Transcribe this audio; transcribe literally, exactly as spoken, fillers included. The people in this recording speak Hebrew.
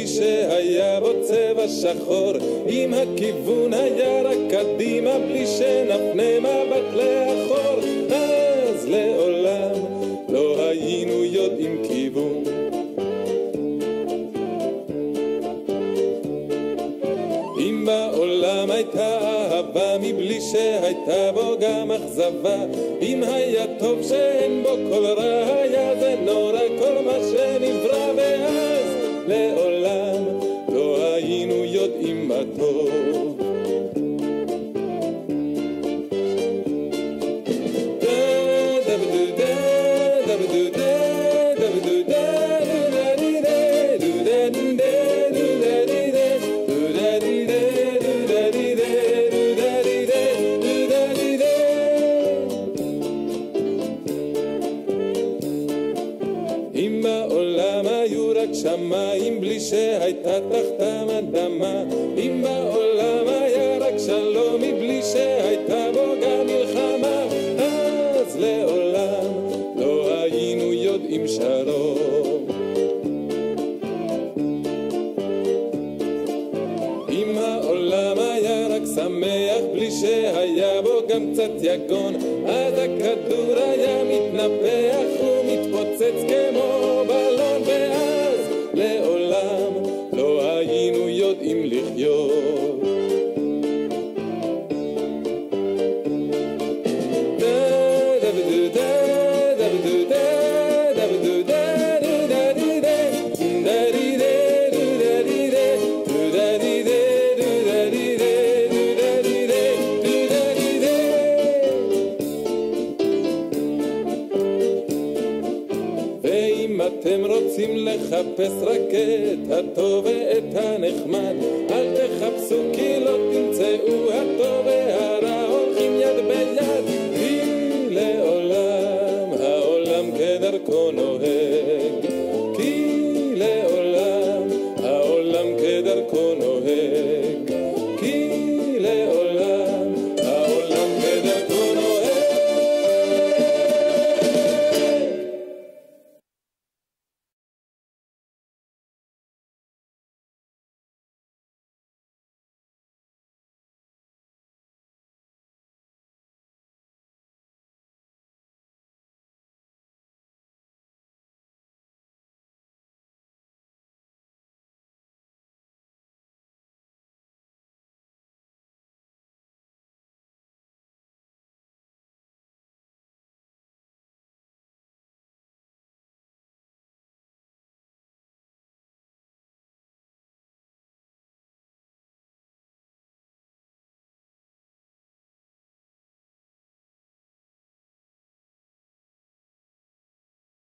בלי שהיה בו צבע שחור, אם הכיוון היה רק קדימה בלי שנפנה מבט לאחור, אז לעולם לא היינו יודעים כיוון. אם בעולם הייתה אהבה מבלי שהייתה בו גם אכזבה, אם היה טוב שאין בו כל רע, היה זה נורא כל מה שנברא, ואז לעולם לא היינו יודעים מה טוב. שמיים בלי שהייתה תחתם אדמה, אם בעולם היה רק שלום מבלי שהייתה בו גם מלחמה, אז לעולם לא היינו יודעים שלום. אם העולם היה רק שמח בלי שהיה בו גם קצת יגון, אז הכדור היה מתנפח ומתפוצץ כמו בלון, ואז לעולם לא היינו יודעים לחיות. אתם רוצים לחפש רק את הטוב ואת הנחמד, אל תחפשו כי לא תמצאו הטוב